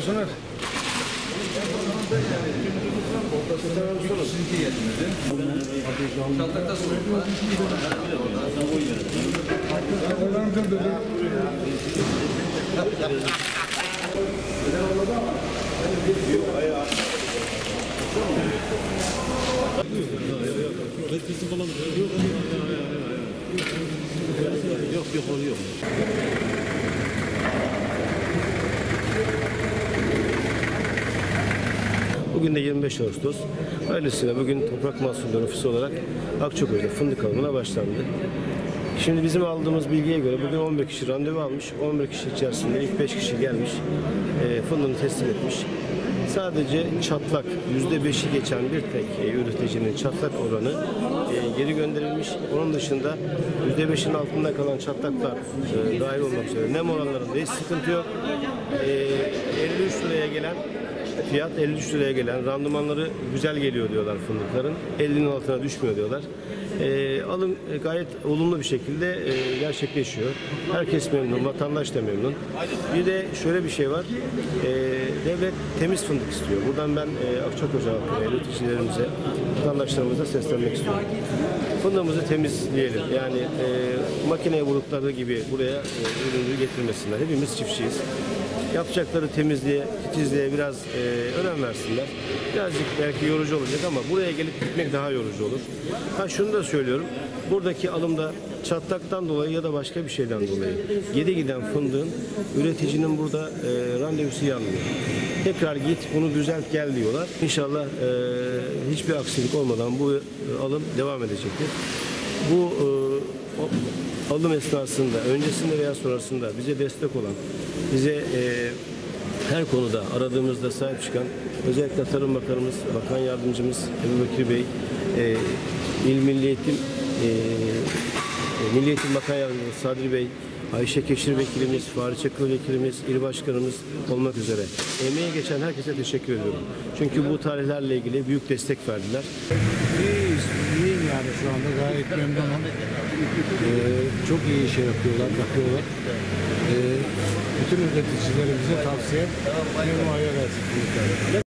Soner. Yok. Bugün de 25 Ağustos. Hayırlısıyla bugün Toprak Mahsulleri Ofisi olarak Akçaköy'de fındık alımına başlandı. Şimdi bizim aldığımız bilgiye göre bugün 11 kişi randevu almış. 11 kişi içerisinde ilk 5 kişi gelmiş. Fındığını teslim etmiş. Sadece çatlak %5'i geçen bir tek üreticinin çatlak oranı geri gönderilmiş. Onun dışında %5'in altında kalan çatlaklar dahil olmak üzere nem oranlarında hiç sıkıntı yok. 53 liraya gelen fiyat 53 liraya gelen randımanları güzel geliyor diyorlar fındıkların. 50'nin altına düşmüyor diyorlar. Alım gayet olumlu bir şekilde gerçekleşiyor. Herkes memnun, vatandaş da memnun. Bir de şöyle bir şey var. Devlet temiz fındık istiyor. Buradan ben Akçakoca halkına, üreticilerimize, vatandaşlarımıza seslenmek istiyorum. Fındığımızı temizleyelim. Yani makineye vurdukları gibi buraya ürünü getirmesinler. Hepimiz çiftçiyiz. Yapacakları temizliğe, titizliğe biraz önem versinler. Birazcık belki yorucu olacak ama buraya gelip gitmek daha yorucu olur. Şunu da söylüyorum. Buradaki alımda çatlaktan dolayı ya da başka bir şeyden dolayı geri giden fındığın üreticinin burada randevusu yanmıyor. Tekrar git bunu düzelt gel diyorlar. İnşallah hiçbir aksilik olmadan bu alım devam edecektir. Bu alım esnasında, öncesinde veya sonrasında bize destek olan, bize her konuda aradığımızda sahip çıkan özellikle Tarım Bakanımız, Bakan Yardımcımız Ebu Bekir Bey, Milli Eğitim Bakan Yardımcımız Sadri Bey, Ayşe Keşir Vekilimiz, Fahri Çakır Vekilimiz, İl Başkanımız olmak üzere emeğe geçen herkese teşekkür ediyorum. Çünkü bu tarihlerle ilgili büyük destek verdiler. İyiyim yani şu anda gayet memnunum. Çok iyi şey yapıyorlar, bakıyorlar. Bütün üreticilerimize tavsiye, memnun versin.